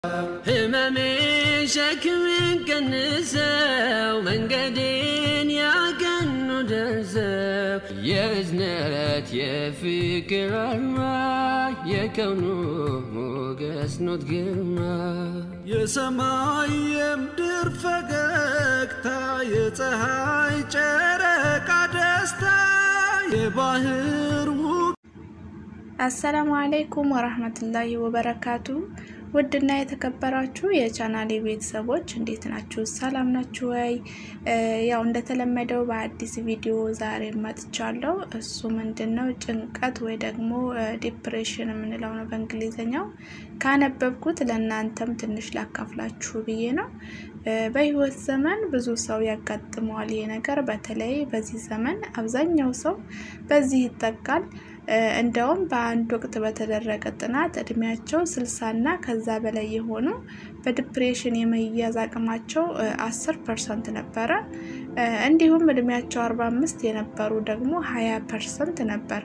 همامي شكمن كنساو من قدين يا كنو درساو يا زنات يا فكر الراي يا كونو موقس نوت قرما يا سماي يمدر فقاكتا يا تهاي جرك عدستا يا باهر السلام عليكم ورحمة الله وبركاته ውድና የተከበራችሁ የቻናሌ ቤተሰቦች እንዴት ናችሁ ሰላም ናችሁ ወይ ያው እንደተለመደው በአዲስ ቪዲዮ ዛሬ መጥቻለሁ እሱ ምንድነው ጭንቀት ወይ ደግሞ ዲፕሬሽን ምንለው ነው በእንግሊዘኛው ካነበብኩት ለእናንተም ትንሽ ላካፍላችሁ ብዬ ነው በህይወት ዘመን ብዙ ሰው ያጋጥመዋል ይሄ ነገር በተለይ በዚህ ዘመን አብዛኛው ሰው በዚህ ይጠቃል እንደውም በአንድ ወቅት በተደረገ ጥናት እድሜያቸው 60 እና ከዛ በላይ የሆኑ በዲፕሬሽን የመያዝ አቅማቸው 10% ነበር እንዲሁም እድሜያቸው 45 የነበሩ ደግሞ 20% ነበር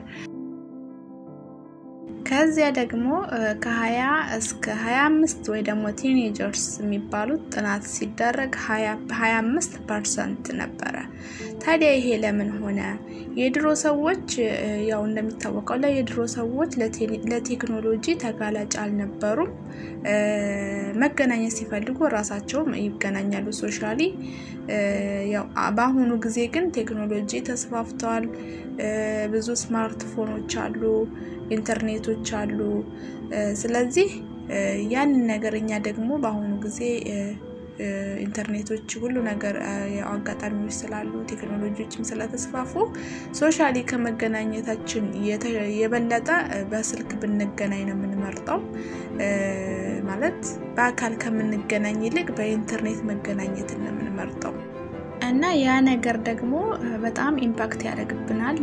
ከዚያ ደግሞ ከ20 እስከ 25 ወይ ደግሞ ቲኔጀርስ የሚባሉት ጥናት ሲደረግ 25% ነበር ታዲያ ይሄ ለምን ሆነ የድሮ ሰዎች ያው እንደሚታወቀው የድሮ ሰዎች ለቴክኖሎጂ ተጋላጭ አልነበሩም መገናኘት ሲፈልጉ ራሳቸው ይገናኛሉ ሶሻሊ ያው በአሁኑ ጊዜ ግን ቴክኖሎጂ ተስፋፍቷል ብዙ ስማርትፎኖች አሉ ኢንተርኔቶች አሉ ስለዚህ ያን ነገርኛ ደግሞ በአሁኑ ጊዜ ኢንተርኔቶች ሁሉ ነገር አጋጣሚዎች ስላሉ ቴክኖሎጂዎችም ስለተስፋፉ ሶሻሊ ከመገናኘታችን የበለጠ በስልክ ብንገናኝ ነው የምንመርጠው ማለት በአካል ከምንገናኝ ይልቅ በኢንተርኔት መገናኘት ነው የምንመርጠው እና ያ ነገር ደግሞ በጣም ኢምፓክት ያደርግብናል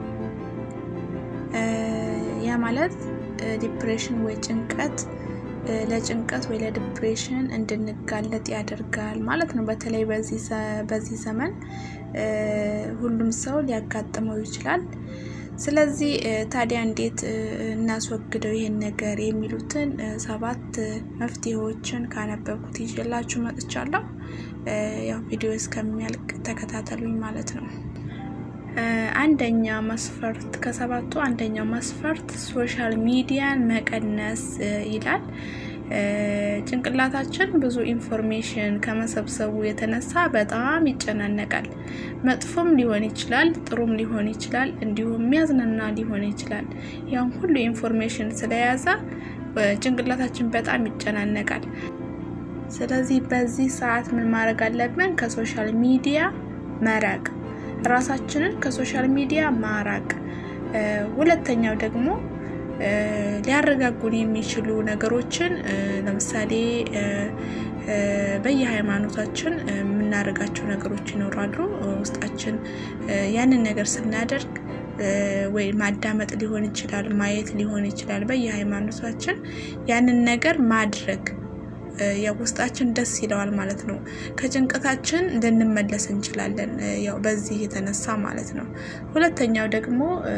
ያ ማለት ዲፕሬሽን ወይ ጭንቀት ለጭንቀት ወይ ለዲፕሬሽን እንድንጋለጥ ያደርጋል ማለት ነው በተለይ በዚህ ዘመን ሁሉም ሰው ሊያጋጥመው ይችላል ስለዚህ ታዲያ እንዴት እናስወግደው ይሄን ነገር የሚሉትን 7 መፍትሄዎችን ካነበብኩት ይዤላችሁ መጥቻለሁ ያው ቪዲዮ እስከሚያልቅ ተከታተሉኝ ማለት ነው አንደኛ መስፈርት ከሰባቱ አንደኛው መስፈርት ሶሻል ሚዲያን መቀነስ ይላል ጭንቅላታችን ብዙ ኢንፎርሜሽን ከመሰብሰቡ የተነሳ በጣም ይጨናነቃል መጥፎም ሊሆን ይችላል ጥሩም ሊሆን ይችላል እንዲሁም የሚያዝናና ሊሆን ይችላል ያን ሁሉ ኢንፎርሜሽን ስለያዘ ጭንቅላታችን በጣም ይጨናነቃል ስለዚህ በዚህ ሰዓት ምን ማድረግ አለብን ከሶሻል ሚዲያ መራቅ ራሳችንን ከሶሻል ሚዲያ ማራቅ ሁለተኛው ደግሞ ሊያረጋጉን የሚችሉ ነገሮችን ለምሳሌ በየሃይማኖታችን ምናረጋቸው ነገሮች ይኖራሉ ውስጣችን ያንን ነገር ስናደርግ ወይ ማዳመጥ ሊሆን ይችላል ማየት ሊሆን ይችላል በየሃይማኖታችን ያንን ነገር ማድረግ ያው ውስጣችን ደስ ይለዋል ማለት ነው ከጭንቀታችን ልንመለስ እንችላለን ያው በዚህ የተነሳ ማለት ነው ሁለተኛው ደግሞ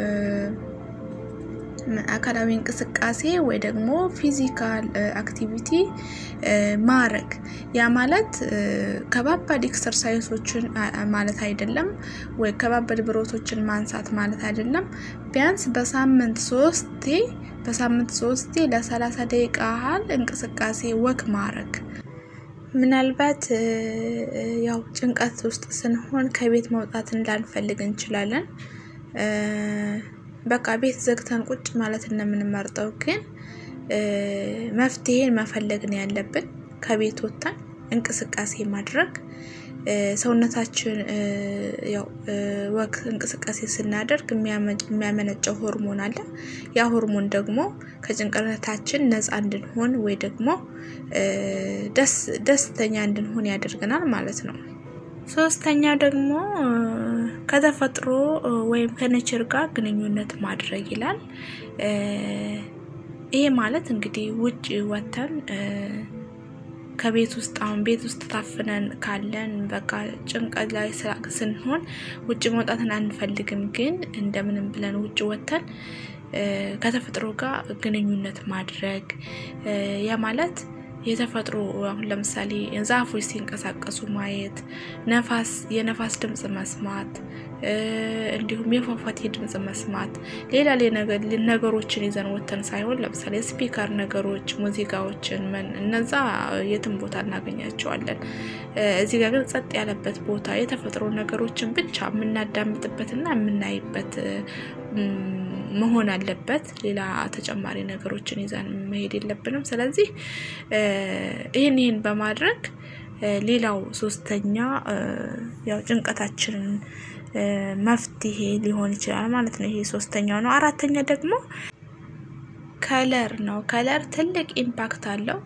አካላዊ እንቅስቃሴ ወይ ደግሞ ፊዚካል አክቲቪቲ ማረግ ያ ማለት ከባባድ ኤክሰርሳይሶችን ማለት አይደለም ወይ ከባባድ ብሮቶችን ማንሳት ማለት አይደለም ቢያንስ በሳምንት 3 ለ30 ደቂቃ ያህል እንቅስቃሴ ወክ ማረግ ምናልባት ያው ጭንቀት ውስጥ ስንሆን ከቤት መውጣት እንዳንፈልግ እንችላለን በቃ ቤት ዘግተን ቁጭ ማለት እንደምንመርጠው ግን መፍትሄን መፈለግ ነው ያለብን ከቤት ወጣን እንቅስቃሴ ማድረግ ሰውነታችን ያው ወክ እንቅስቃሴ ስናደርግ የሚያመነጨው ሆርሞን አለ ያ ሆርሞን ደግሞ ከጭንቀታችን ነፃ እንድንሆን ወይ ደግሞ ደስተኛ እንድንሆን ያደርገናል ማለት ነው ሶስተኛው ደግሞ ከተፈጥሮ ወይም ከኔቸር ጋር ግንኙነት ማድረግ ይላል ይሄ ማለት እንግዲህ ውጪ ወተን ከቤት ውስጥ አሁን ቤት ውስጥ ታፍነን ካለን በቃ ጭንቀት ላይ ስንሆን ውጪ መውጣትን አንፈልግም ግን እንደምንም ብለን ውጪ ወተን ከተፈጥሮ ጋር ግንኙነት ማድረግ ያ ማለት የተፈጥሮ አሁን ለምሳሌ ዛፎች ሲንቀሳቀሱ ማየት የነፋስ ድምጽ መስማት እንዲሁም የፏፏቴ ድምጽ መስማት ሌላ ነገሮችን ይዘን ወተን ሳይሆን ለምሳሌ ስፒከር ነገሮች ሙዚቃዎችን እነዛ የትም ቦታ እናገኛቸዋለን እዚህ ጋር ግን ጸጥ ያለበት ቦታ የተፈጥሮ ነገሮችን ብቻ ምናዳምጥበትና ምናይበት መሆን አለበት ሌላ ተጨማሪ ነገሮችን ይዘን መሄድ የለብንም ስለዚህ ይሄን በማድረግ ሌላው ሶስተኛ ያው ጭንቀታችንን መፍትሄ ሊሆን ይችላል ማለት ነው ይሄ ሶስተኛው ነው አራተኛ ደግሞ ከለር ነው ከለር ትልቅ ኢምፓክት አለው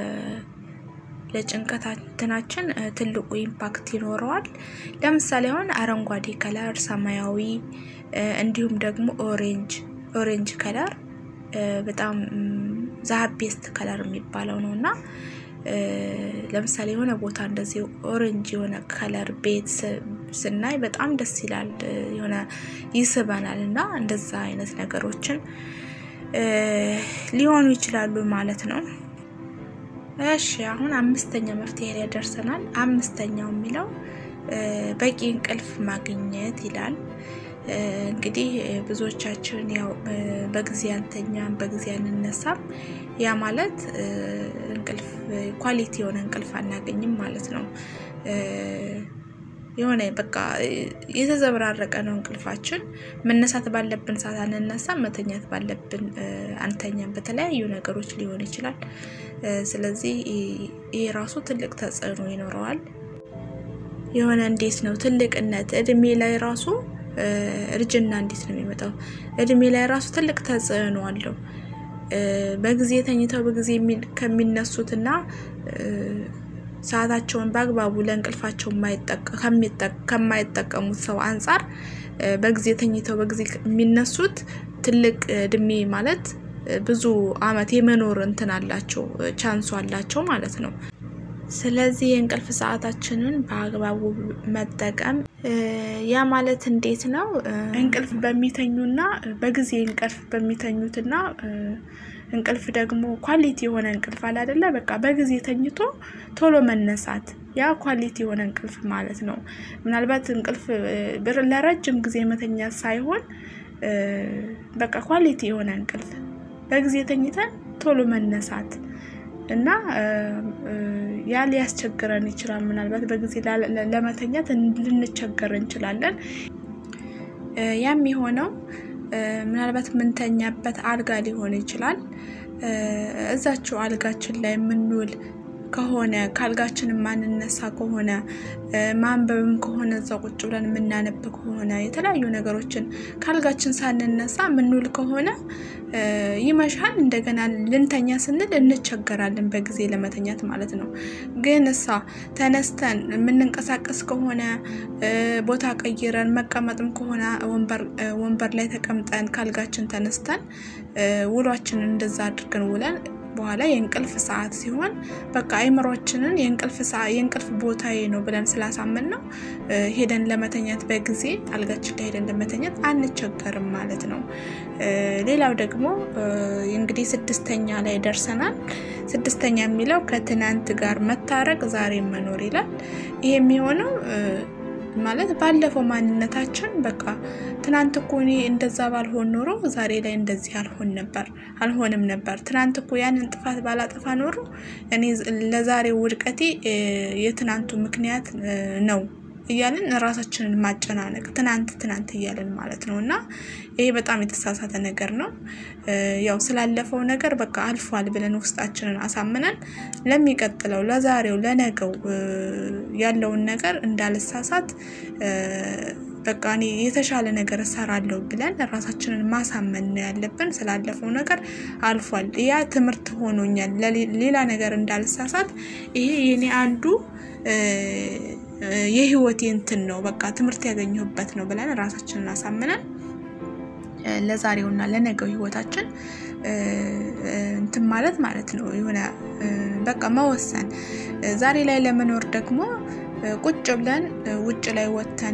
ለጭንቀታችን ትልቁ ኢምፓክት ይኖረዋል ለምሳሌ አሁን አረንጓዴ ከለር ሰማያዊ እንዲሁም ደግሞ ኦሬንጅ ከለር በጣም ዛቤስት ከለር የሚባለው ነውና ለምሳሌ የሆነ ቦታ እንደዚህ ኦሬንጅ የሆነ ከለር ቤት ስናይ በጣም ደስ ይላል የሆነ ይስበናልና እንደዛ አይነት ነገሮችን ሊሆኑ ይችላሉ ማለት ነው እሺ አሁን አምስተኛ መፍትሄ ላይ ደርሰናል አምስተኛው የሚለው በቂ እንቅልፍ ማግኘት ይላል እንግዲህ ብዙዎቻችን ያው በጊዜ አንተኛም በጊዜ አንነሳም ያ ማለት እንቅልፍ ኳሊቲ የሆነ እንቅልፍ አናገኝም ማለት ነው የሆነ በቃ የተዘበራረቀ ነው እንቅልፋችን መነሳት ባለብን ሰዓት አንነሳም መተኛት ባለብን አንተኛም በተለያዩ ነገሮች ሊሆን ይችላል ስለዚህ ይሄ ራሱ ትልቅ ተጽዕኖ ይኖረዋል የሆነ እንዴት ነው ትልቅነት እድሜ ላይ ራሱ እርጅና እንዴት ነው የሚመጣው እድሜ ላይ ራሱ ትልቅ ተጽዕኖ አለው በጊዜ ተኝተው በጊዜ ከሚነሱትና ሰዓታቸውን በአግባቡ ለእንቅልፋቸው ከማይጠቀሙት ሰው አንፃር በጊዜ ተኝተው በጊዜ የሚነሱት ትልቅ እድሜ ማለት ብዙ አመት የመኖር እንትን አላቸው ቻንስ አላቸው ማለት ነው ስለዚህ የእንቅልፍ ሰዓታችንን በአግባቡ መጠቀም ያ ማለት እንዴት ነው እንቅልፍ በሚተኙና በጊዜ እንቅልፍ በሚተኙትና እንቅልፍ ደግሞ ኳሊቲ የሆነ እንቅልፍ አለ አይደለ በቃ በጊዜ ተኝቶ ቶሎ መነሳት ያ ኳሊቲ የሆነ እንቅልፍ ማለት ነው ምናልባት እንቅልፍ ለረጅም ጊዜ መተኛት ሳይሆን በቃ ኳሊቲ የሆነ እንቅልፍ በጊዜ ተኝተን ቶሎ መነሳት እና ያ ሊያስቸግረን ይችላል ምናልባት በጊዜ ለመተኛት ልንቸገር እንችላለን ያም ይሆነው ምናልባት ምንተኛበት አልጋ ሊሆን ይችላል እዛችሁ አልጋችን ላይ ምንውል ከሆነ ካልጋችን ማንነሳ ከሆነ ማንበብም ከሆነ እዛው ቁጭ ብለን ምናነብ ከሆነ የተለያዩ ነገሮችን ካልጋችን ሳንነሳ ምንውል ከሆነ ይመሻል እንደገና ልንተኛ ስንል እንቸገራለን በጊዜ ለመተኛት ማለት ነው ግን እሳ ተነስተን ምንንቀሳቀስ ከሆነ ቦታ ቀይረን መቀመጥም ከሆነ ወንበር ላይ ተቀምጠን ካልጋችን ተነስተን ውሏችንን እንደዛ አድርገን ውለን በኋላ የእንቅልፍ ሰዓት ሲሆን በቃ አይምሮአችንን የእንቅልፍ ቦታዬ ነው ብለን ስላሳመንነው ሄደን ለመተኛት በጊዜ አልጋችን ላይ ሄደን ለመተኛት አንቸገርም ማለት ነው ሌላው ደግሞ እንግዲህ ስድስተኛ ላይ ደርሰናል ስድስተኛ የሚለው ከትናንት ጋር መታረቅ ዛሬ መኖር ይላል ይሄ የሚሆነው ማለት ባለፈው ማንነታችን በቃ ትናንት እኮ እኔ እንደዛ ባልሆን ኖሮ ዛሬ ላይ እንደዚህ አልሆንም ነበር ትናንት እኮ ያንን ጥፋት ባላጠፋ ኖሮ እኔ ለዛሬው ውድቀቴ የትናንቱ ምክንያት ነው እያልን ራሳችንን ማጨናነቅ ትናንት እያልን ማለት ነውና ይሄ በጣም የተሳሳተ ነገር ነው ያው ስላለፈው ነገር በቃ አልፏል ብለን ውስጣችንን አሳምነን ለሚቀጥለው ለዛሬው ለነገው ያለውን ነገር እንዳልሳሳት በቃ እኔ የተሻለ ነገር ሰራለሁ ብለን ራሳችንን ማሳመን ነው ያለብን ስላለፈው ነገር አልፏል ያ ትምርት ሆኖኛል ሌላ ነገር እንዳልሳሳት ይሄ የኔ አንዱ የህይወቴ እንትን ነው በቃ ትምርት ያገኘሁበት ነው ብለን ራሳችንን አሳምነን ለዛሬውና ለነገው ህይወታችን እንትን ማለት ነው የሆነ በቃ መወሰን ዛሬ ላይ ለመኖር ደግሞ ቁጭ ብለን ውጭ ላይ ወተን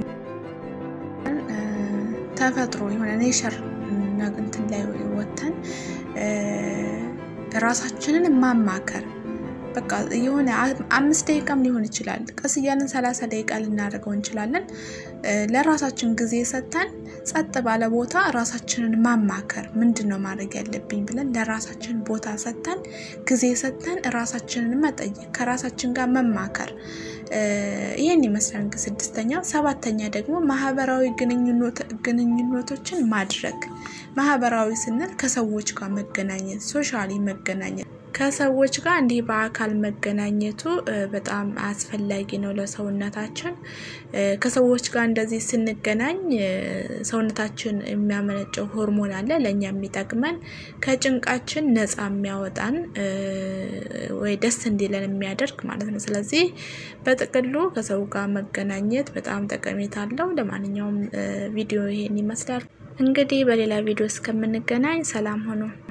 ተፈጥሮ የሆነ ኔቸር እንትን ላይ ወተን ራሳችንን ማማከር በቃ የሆነ 5 ደቂቃም ሊሆን ይችላል ቀስ እያልን 30 ደቂቃ ልናደርገው እንችላለን ለራሳችን ጊዜ ሰጥተን ጸጥ ባለ ቦታ ራሳችንን ማማከር ምንድነው ማድረግ ያለብኝ ብለን ለራሳችን ቦታ ሰጥተን ጊዜ ሰጥተን ራሳችንን መጠየቅ ከራሳችን ጋር መማከር ይሄን ይመስላል ስድስተኛ ሰባተኛ ደግሞ ማህበራዊ ግንኙነቶችን ማድረግ ማህበራዊ ስንል ከሰዎች ጋር መገናኘት ሶሻሊ መገናኘት ከሰዎች ጋር እንዲህ በአካል መገናኘቱ በጣም አስፈላጊ ነው ለሰውነታችን ከሰዎች ጋር እንደዚህ ስንገናኝ ሰውነታችን የሚያመነጨው ሆርሞን አለ ለኛ የሚጠቅመን ከጭንቃችን ነፃ የሚያወጣን ወይ ደስ እንዲለን የሚያደርግ ማለት ነው ስለዚህ በጥቅሉ ከሰው ጋር መገናኘት በጣም ጠቀሜታ አለው ለማንኛውም ቪዲዮ ይሄን ይመስላል እንግዲህ በሌላ ቪዲዮ እስከምንገናኝ ሰላም ሆኖ